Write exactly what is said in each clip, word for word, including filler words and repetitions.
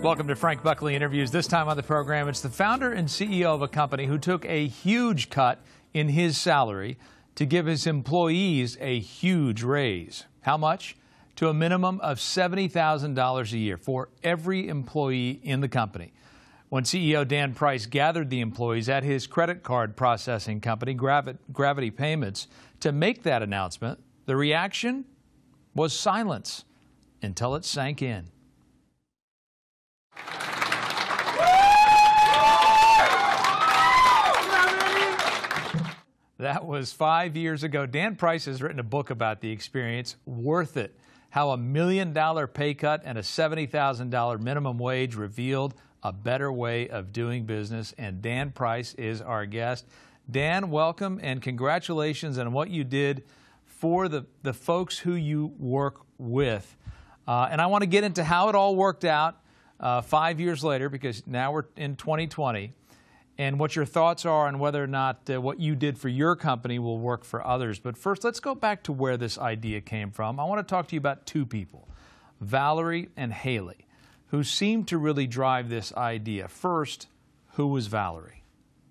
Welcome to Frank Buckley Interviews. This time on the program, it's the founder and C E O of a company who took a huge cut in his salary to give his employees a huge raise. How much? To a minimum of seventy thousand dollars a year for every employee in the company. When C E O Dan Price gathered the employees at his credit card processing company, Gravi- Gravity Payments, to make that announcement, the reaction was silence until it sank in. That was five years ago. Dan Price has written a book about the experience, Worth It, how a million dollar pay cut and a seventy thousand dollars minimum wage revealed a better way of doing business. And Dan Price is our guest. Dan, welcome and congratulations on what you did for the, the folks who you work with. Uh, and I want to get into how it all worked out uh, five years later, because now we're in twenty twenty. And what your thoughts are on whether or not uh, what you did for your company will work for others. But first, let's go back to where this idea came from. I want to talk to you about two people, Valerie and Haley, who seemed to really drive this idea. First, who was Valerie?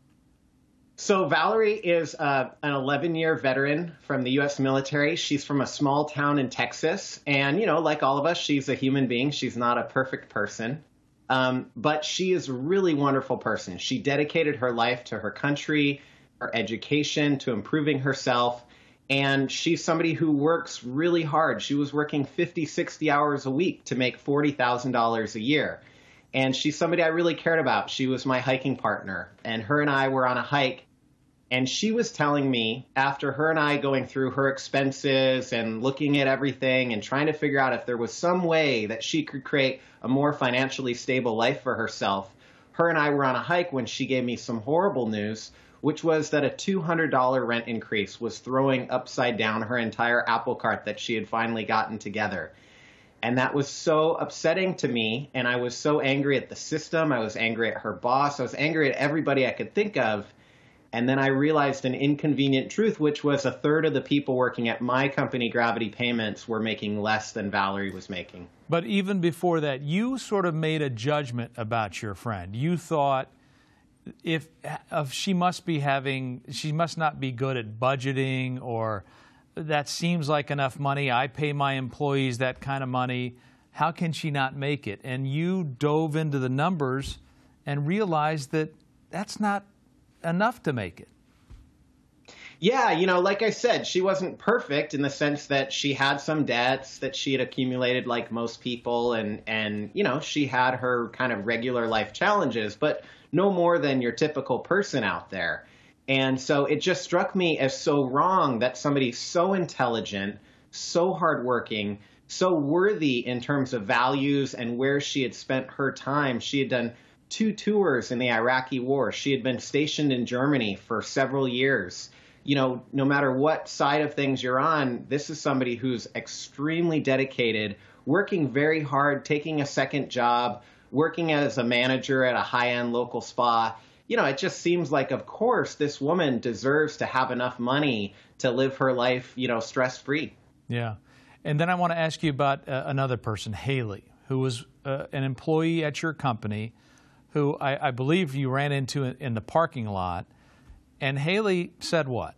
So Valerie is uh, an eleven-year veteran from the U S military. She's from a small town in Texas. And, you know, like all of us, she's a human being. She's not a perfect person. Um, but she is a really wonderful person. She dedicated her life to her country, her education, to improving herself. And she's somebody who works really hard. She was working fifty, sixty hours a week to make forty thousand dollars a year. And she's somebody I really cared about. She was my hiking partner. And her and I were on a hike. And she was telling me, after her and I going through her expenses and looking at everything and trying to figure out if there was some way that she could create a more financially stable life for herself, her and I were on a hike when she gave me some horrible news, which was that a two hundred dollar rent increase was throwing upside down her entire apple cart that she had finally gotten together. And that was so upsetting to me. And I was so angry at the system. I was angry at her boss. I was angry at everybody I could think of. And then I realized an inconvenient truth, which was a third of the people working at my company, Gravity Payments, were making less than Valerie was making. But even before that, you sort of made a judgment about your friend. You thought if, if she must be having, she must not be good at budgeting, or that seems like enough money. I pay my employees that kind of money. How can she not make it? And you dove into the numbers and realized that that's not enough to make it. Yeah, you know, like I said, she wasn't perfect in the sense that she had some debts that she had accumulated like most people. And, and, you know, she had her kind of regular life challenges, but no more than your typical person out there. And so it just struck me as so wrong that somebody so intelligent, so hardworking, so worthy in terms of values and where she had spent her time. She had done two tours in the Iraqi war. She had been stationed in Germany for several years. You know, no matter what side of things you're on, this is somebody who's extremely dedicated, working very hard, taking a second job, working as a manager at a high-end local spa. You know, it just seems like, of course, this woman deserves to have enough money to live her life, you know, stress-free. Yeah. And then I want to ask you about uh, another person, Haley, who was uh, an employee at your company, who I, I believe you ran into in the parking lot. And Haley said what?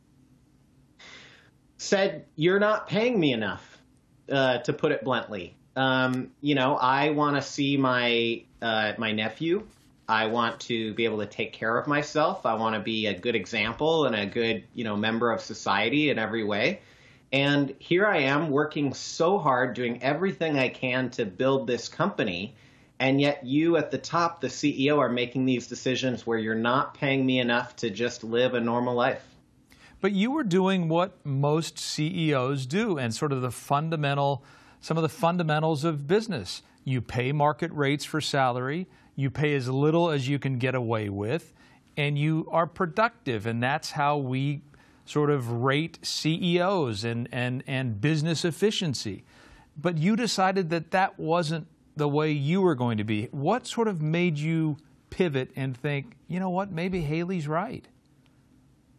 Said, you're not paying me enough, uh, to put it bluntly. Um, you know, I want to see my, uh, my nephew. I want to be able to take care of myself. I want to be a good example and a good, you know, member of society in every way. And here I am working so hard, doing everything I can to build this company. And yet you at the top, the C E O, are making these decisions where you're not paying me enough to just live a normal life. But you were doing what most C E Os do, and sort of the fundamental, some of the fundamentals of business. You pay market rates for salary, you pay as little as you can get away with, and you are productive. And that's how we sort of rate C E Os and, and, and business efficiency. But you decided that that wasn't the way you were going to be. What sort of made you pivot and think, you know what, maybe Haley's right?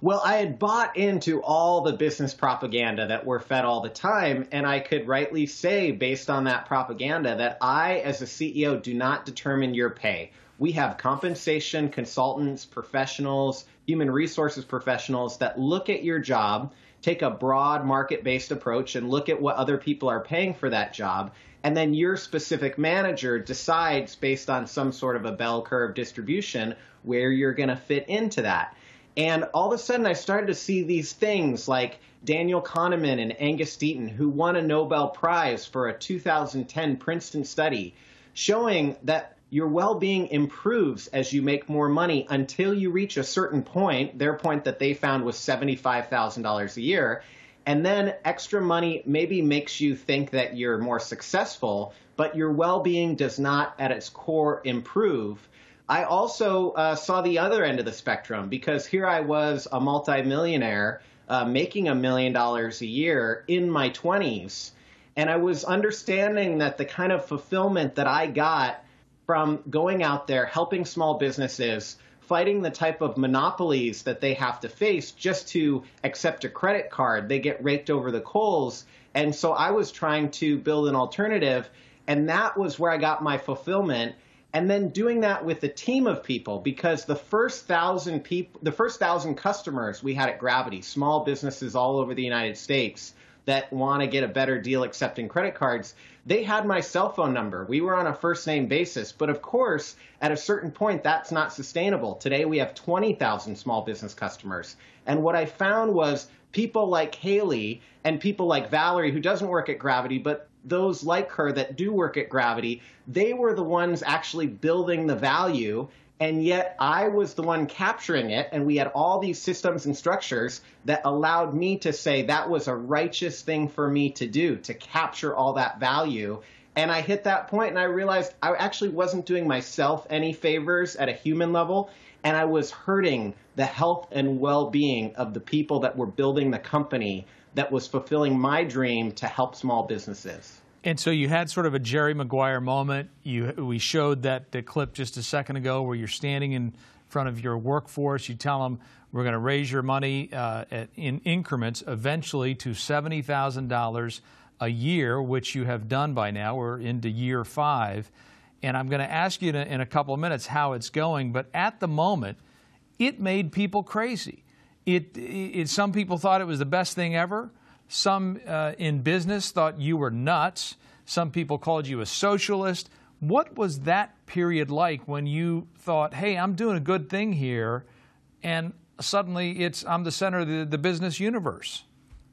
Well, I had bought into all the business propaganda that we're fed all the time, and I could rightly say, based on that propaganda, that I, as a C E O, do not determine your pay. We have compensation consultants, professionals, human resources professionals that look at your job, take a broad market-based approach, and look at what other people are paying for that job. And then your specific manager decides, based on some sort of a bell curve distribution, where you're going to fit into that. And all of a sudden, I started to see these things like Daniel Kahneman and Angus Deaton, who won a Nobel Prize for a two thousand ten Princeton study, showing that your well-being improves as you make more money until you reach a certain point. Their point that they found was seventy-five thousand dollars a year. And then extra money maybe makes you think that you're more successful, but your well-being does not at its core improve. I also uh, saw the other end of the spectrum, because here I was, a multimillionaire uh, making a million dollars a year in my twenties. And I was understanding that the kind of fulfillment that I got from going out there, helping small businesses, fighting the type of monopolies that they have to face just to accept a credit card, they get raked over the coals. And so I was trying to build an alternative, and that was where I got my fulfillment. And then doing that with a team of people, because the first thousand people, the first thousand customers we had at Gravity, small businesses all over the United States that want to get a better deal accepting credit cards, they had my cell phone number. We were on a first name basis. But of course, at a certain point, that's not sustainable. Today, we have twenty thousand small business customers. And what I found was people like Haley and people like Valerie, who doesn't work at Gravity, but those like her that do work at Gravity, they were the ones actually building the value. And yet I was the one capturing it. And we had all these systems and structures that allowed me to say that was a righteous thing for me to do, to capture all that value. And I hit that point and I realized I actually wasn't doing myself any favors at a human level. And I was hurting the health and well-being of the people that were building the company that was fulfilling my dream to help small businesses. And so you had sort of a Jerry Maguire moment. You, we showed that the clip just a second ago where you're standing in front of your workforce. You tell them, we're going to raise your money uh, at, in increments eventually to seventy thousand dollars a year, which you have done by now. We're into year five. And I'm going to ask you to, in a couple of minutes how it's going. But at the moment, it made people crazy. It, it, some people thought it was the best thing ever. Some uh, in business thought you were nuts. Some people called you a socialist. What was that period like when you thought, hey, I'm doing a good thing here, and suddenly it's I'm the center of the, the business universe?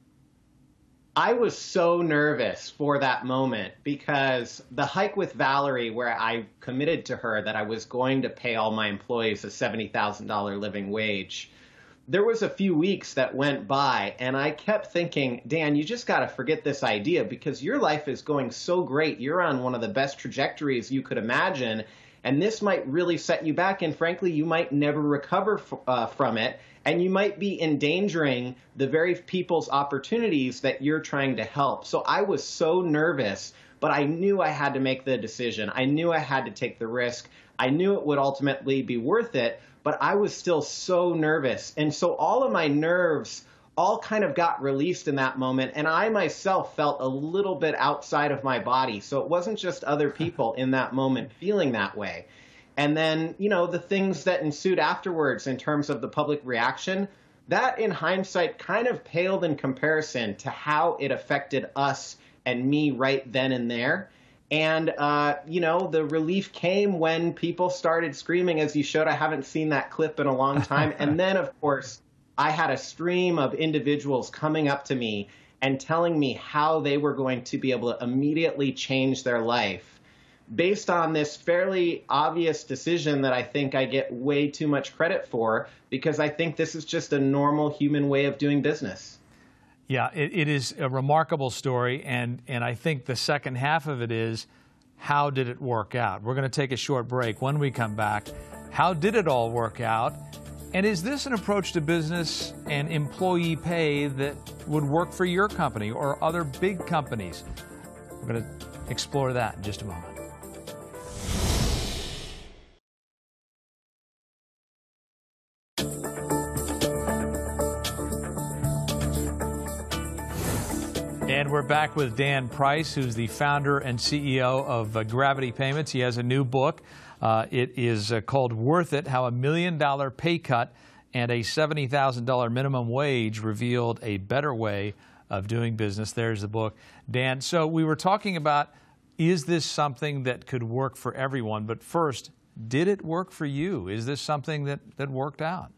I was so nervous for that moment, because the hike with Valerie, where I committed to her that I was going to pay all my employees a seventy thousand dollars living wage, there was a few weeks that went by and I kept thinking, Dan, you just got to forget this idea, because your life is going so great. You're on one of the best trajectories you could imagine. And this might really set you back. And frankly, you might never recover f uh, from it. And you might be endangering the very people's opportunities that you're trying to help. So I was so nervous, but I knew I had to make the decision. I knew I had to take the risk. I knew it would ultimately be worth it. But I was still so nervous. And so all of my nerves all kind of got released in that moment. And I myself felt a little bit outside of my body. So it wasn't just other people in that moment feeling that way. And then, you know, the things that ensued afterwards in terms of the public reaction, that in hindsight kind of paled in comparison to how it affected us and me right then and there. And, uh, you know, the relief came when people started screaming, as you showed. I haven't seen that clip in a long time. And then, of course, I had a stream of individuals coming up to me and telling me how they were going to be able to immediately change their life based on this fairly obvious decision that I think I get way too much credit for, because I think this is just a normal human way of doing business. Yeah, it, it is a remarkable story, and, and I think the second half of it is, how did it work out? We're going to take a short break. When we come back, how did it all work out? And is this an approach to business and employee pay that would work for your company or other big companies? We're going to explore that in just a moment. And we're back with Dan Price, who's the founder and C E O of uh, Gravity Payments. He has a new book. Uh, it is uh, called Worth It, How a Million Dollar Pay Cut and a seventy thousand dollar Minimum Wage Revealed a Better Way of Doing Business. There's the book. Dan, so we were talking about, is this something that could work for everyone? But first, did it work for you? Is this something that, that worked out?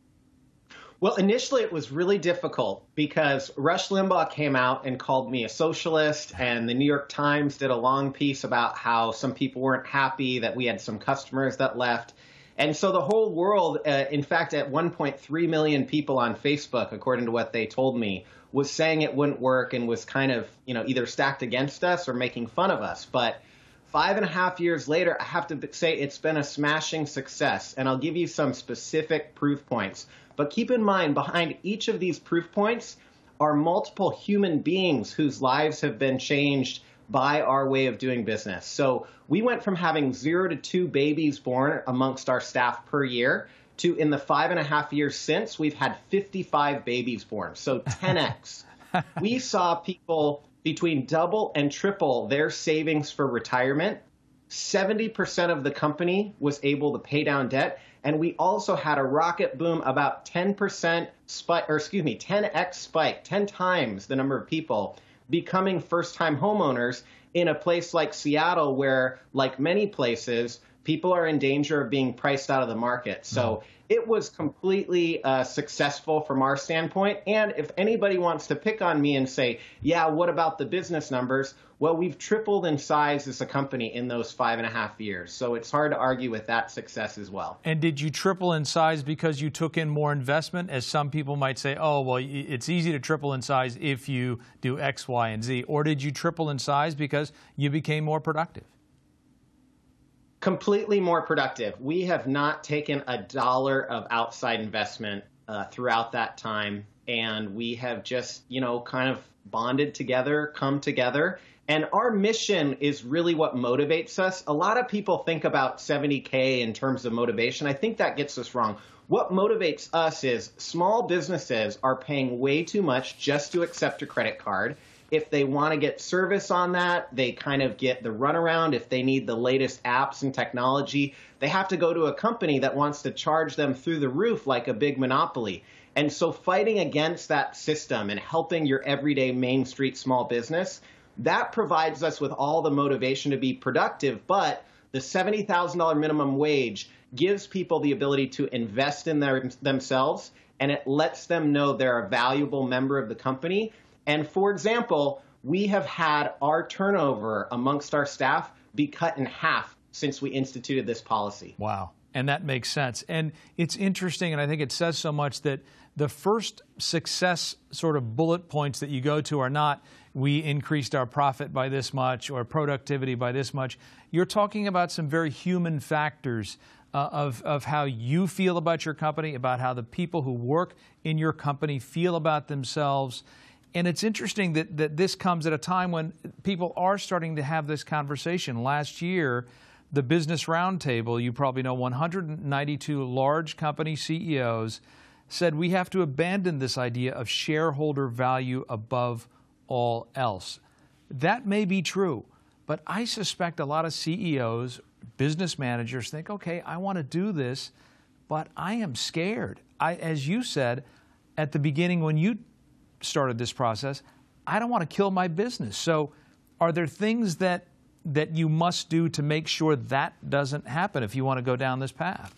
Well, initially it was really difficult because Rush Limbaugh came out and called me a socialist, and the New York Times did a long piece about how some people weren't happy, that we had some customers that left. And so the whole world, uh, in fact, at one point three million people on Facebook, according to what they told me, was saying it wouldn't work and was kind of, you know, either stacked against us or making fun of us. But five and a half years later, I have to say it's been a smashing success. And I'll give you some specific proof points. But keep in mind, behind each of these proof points are multiple human beings whose lives have been changed by our way of doing business. So we went from having zero to two babies born amongst our staff per year to, in the five and a half years since, we've had fifty-five babies born. So ten X. We saw people between double and triple their savings for retirement. seventy percent of the company was able to pay down debt. And we also had a rocket boom, about ten percent spike, or excuse me, ten X spike, ten times the number of people becoming first-time homeowners in a place like Seattle, where, like many places, people are in danger of being priced out of the market. So it was completely uh, successful from our standpoint. And if anybody wants to pick on me and say, yeah, what about the business numbers? Well, we've tripled in size as a company in those five and a half years. So it's hard to argue with that success as well. And did you triple in size because you took in more investment? As some people might say, oh, well, it's easy to triple in size if you do X, Y, and Z. Or did you triple in size because you became more productive? Completely more productive. We have not taken a dollar of outside investment uh, throughout that time. And we have just, you know, kind of bonded together, come together. And our mission is really what motivates us. A lot of people think about seventy K in terms of motivation. I think that gets us wrong. What motivates us is small businesses are paying way too much just to accept a credit card. If they want to get service on that, they kind of get the runaround. If they need the latest apps and technology, they have to go to a company that wants to charge them through the roof like a big monopoly. And so fighting against that system and helping your everyday Main Street small business, that provides us with all the motivation to be productive. But the seventy thousand dollar minimum wage gives people the ability to invest in their, themselves, and it lets them know they're a valuable member of the company. And for example, we have had our turnover amongst our staff be cut in half since we instituted this policy. Wow. And that makes sense. And it's interesting, and I think it says so much, that the first success sort of bullet points that you go to are not, we increased our profit by this much or productivity by this much. You're talking about some very human factors uh, of, of how you feel about your company, about how the people who work in your company feel about themselves. And it's interesting that, that this comes at a time when people are starting to have this conversation. Last year, the Business Roundtable, you probably know, one hundred ninety-two large company C E Os said we have to abandon this idea of shareholder value above all else. That may be true, but I suspect a lot of C E Os, business managers think, okay, I want to do this, but I am scared. I, as you said at the beginning when you started this process, I don't want to kill my business. So are there things that that you must do to make sure that doesn't happen if you want to go down this path?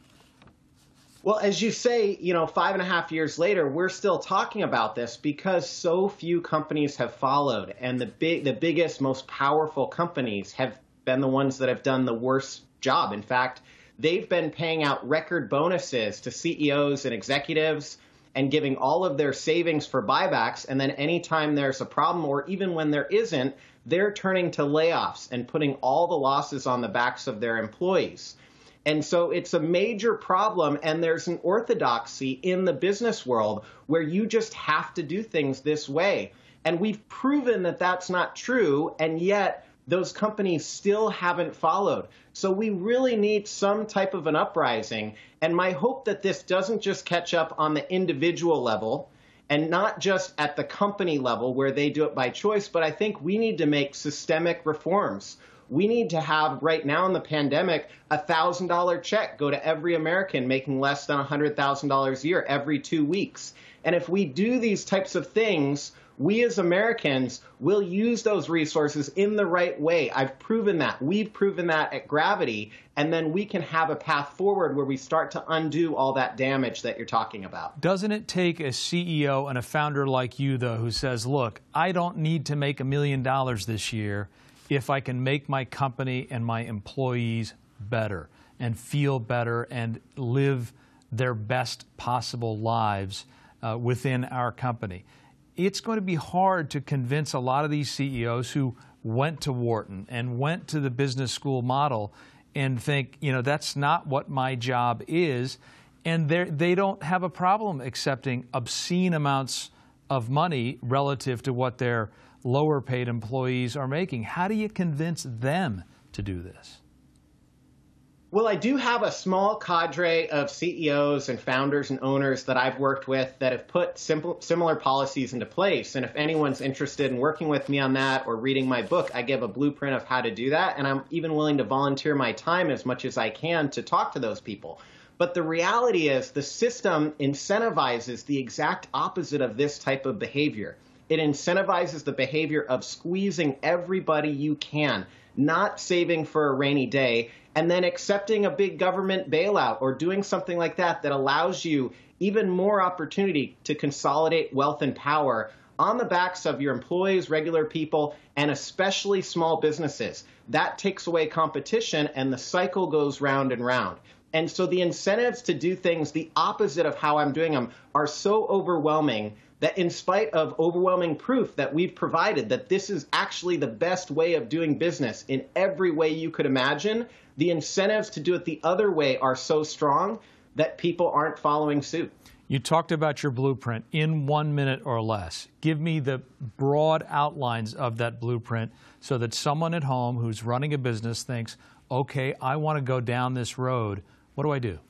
Well, as you say, you know, five and a half years later, we're still talking about this because so few companies have followed. And the big, the biggest, most powerful companies have been the ones that have done the worst job. In fact, they've been paying out record bonuses to C E Os and executives and giving all of their savings for buybacks. And then anytime there's a problem, or even when there isn't, they're turning to layoffs and putting all the losses on the backs of their employees. And so it's a major problem, and there's an orthodoxy in the business world where you just have to do things this way. And we've proven that that's not true, and yet those companies still haven't followed. So we really need some type of an uprising. And my hope that this doesn't just catch up on the individual level And not just at the company level where they do it by choice, but I think we need to make systemic reforms. We need to have, right now in the pandemic, a one thousand dollar check go to every American making less than one hundred thousand dollars a year every two weeks. And if we do these types of things, we as Americans will use those resources in the right way. I've proven that. We've proven that at Gravity. And then we can have a path forward where we start to undo all that damage that you're talking about. Doesn't it take a C E O and a founder like you, though, who says, look, I don't need to make a million dollars this year if I can make my company and my employees better and feel better and live their best possible lives uh, within our company? It's going to be hard to convince a lot of these C E Os who went to Wharton and went to the business school model and think, you know, that's not what my job is. And they don't have a problem accepting obscene amounts of money relative to what their lower paid employees are making. How do you convince them to do this? Well, I do have a small cadre of C E Os and founders and owners that I've worked with that have put simple, similar policies into place. And if anyone's interested in working with me on that or reading my book, I give a blueprint of how to do that. And I'm even willing to volunteer my time as much as I can to talk to those people. But the reality is the system incentivizes the exact opposite of this type of behavior. It incentivizes the behavior of squeezing everybody you can, not saving for a rainy day, and then accepting a big government bailout or doing something like that that allows you even more opportunity to consolidate wealth and power on the backs of your employees, regular people, and especially small businesses. That takes away competition, and the cycle goes round and round. And so the incentives to do things the opposite of how I'm doing them are so overwhelming that in spite of overwhelming proof that we've provided that this is actually the best way of doing business in every way you could imagine, the incentives to do it the other way are so strong that people aren't following suit. You talked about your blueprint in one minute or less. Give me the broad outlines of that blueprint so that someone at home who's running a business thinks, okay, I want to go down this road. What do I do?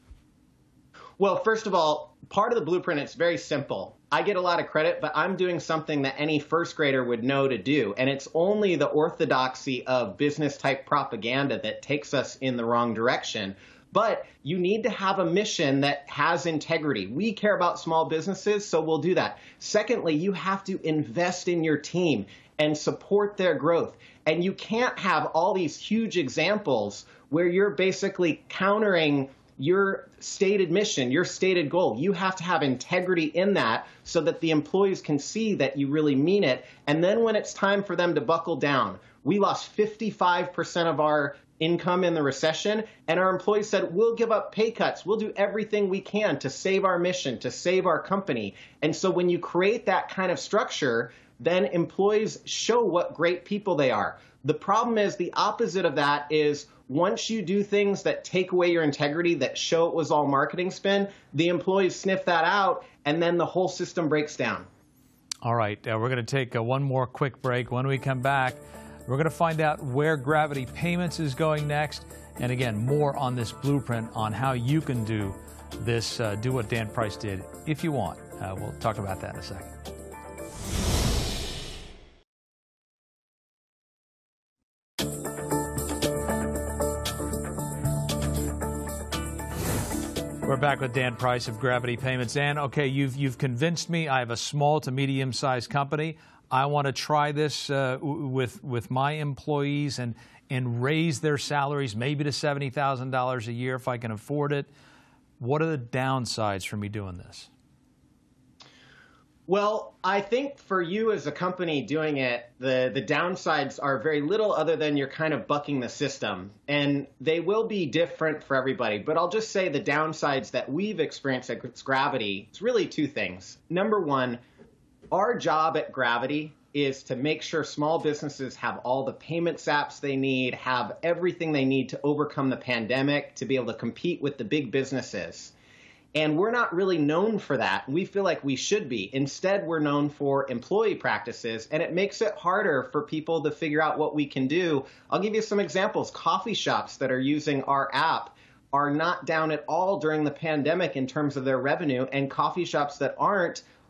Well, first of all, part of the blueprint, it's very simple. I get a lot of credit, but I'm doing something that any first grader would know to do. And it's only the orthodoxy of business type propaganda that takes us in the wrong direction. But you need to have a mission that has integrity. We care about small businesses, so we'll do that. Secondly, you have to invest in your team and support their growth. And you can't have all these huge examples where you're basically countering your stated mission, your stated goal. You have to have integrity in that so that the employees can see that you really mean it. And then when it's time for them to buckle down, we lost fifty-five percent of our income in the recession, and our employees said, we'll give up pay cuts. We'll do everything we can to save our mission, to save our company. And so when you create that kind of structure, then employees show what great people they are. The problem is the opposite of that is once you do things that take away your integrity, that show it was all marketing spin, the employees sniff that out, and then the whole system breaks down. All right, uh, we're going to take uh, one more quick break. When we come back, we're going to find out where Gravity Payments is going next, and again, more on this blueprint on how you can do this, uh, do what Dan Price did, if you want. Uh, we'll talk about that in a second. We're back with Dan Price of Gravity Payments. Dan, okay, you've, you've convinced me. I have a small to medium-sized company. I want to try this uh, with, with my employees and, and raise their salaries maybe to seventy thousand dollars a year if I can afford it. What are the downsides for me doing this? Well, I think for you as a company doing it, the, the downsides are very little other than you're kind of bucking the system. And they will be different for everybody. But I'll just say the downsides that we've experienced at Gravity, it's really two things. Number one, our job at Gravity is to make sure small businesses have all the payments apps they need, have everything they need to overcome the pandemic, to be able to compete with the big businesses. And we're not really known for that. We feel like we should be. Instead, we're known for employee practices, and it makes it harder for people to figure out what we can do. I'll give you some examples. Coffee shops that are using our app are not down at all during the pandemic in terms of their revenue, and coffee shops that aren't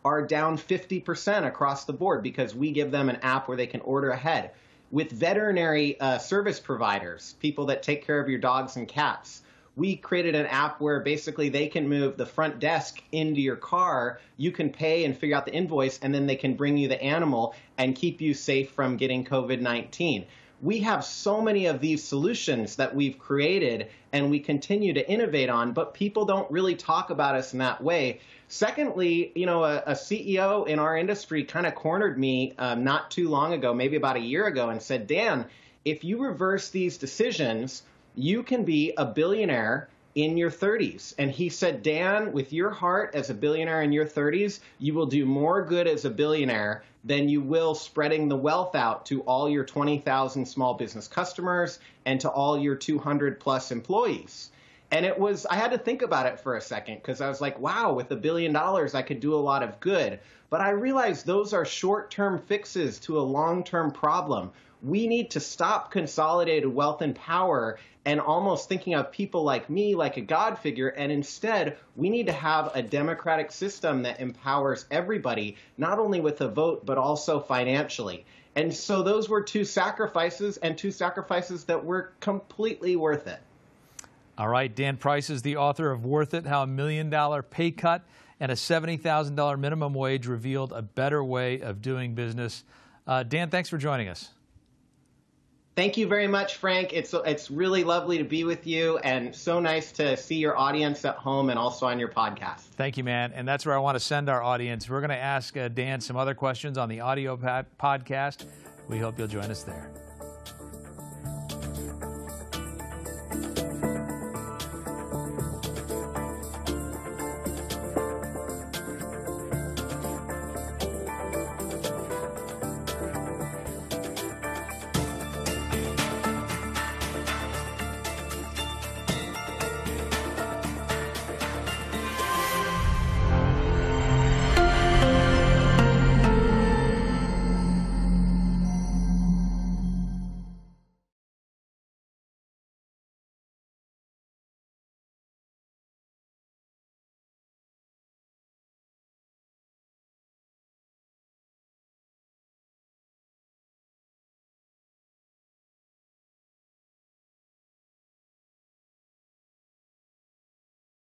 are down fifty percent across the board because we give them an app where they can order ahead. With veterinary uh, service providers, people that take care of your dogs and cats, we created an app where basically they can move the front desk into your car. You can pay and figure out the invoice, and then they can bring you the animal and keep you safe from getting COVID nineteen. We have so many of these solutions that we've created and we continue to innovate on, but people don't really talk about us in that way. Secondly, you know, a, a C E O in our industry kind of cornered me um, not too long ago, maybe about a year ago, and said, Dan, if you reverse these decisions, you can be a billionaire in your thirties. And he said, Dan, with your heart as a billionaire in your thirties, you will do more good as a billionaire than you will spreading the wealth out to all your twenty thousand small business customers and to all your two hundred plus employees. And it was, I had to think about it for a second because I was like, wow, with a billion dollars, I could do a lot of good. But I realized those are short-term fixes to a long-term problem. We need to stop consolidated wealth and power and almost thinking of people like me like a God figure. And instead, we need to have a democratic system that empowers everybody, not only with a vote, but also financially. And so those were two sacrifices, and two sacrifices that were completely worth it. All right, Dan Price is the author of Worth It, How a Million Dollar Pay Cut and a seventy thousand dollar Minimum Wage Revealed a Better Way of Doing Business. Uh, Dan, thanks for joining us. Thank you very much, Frank. It's, it's really lovely to be with you, and so nice to see your audience at home and also on your podcast. Thank you, man. And that's where I want to send our audience. We're going to ask uh, Dan some other questions on the audio pod podcast. We hope you'll join us there.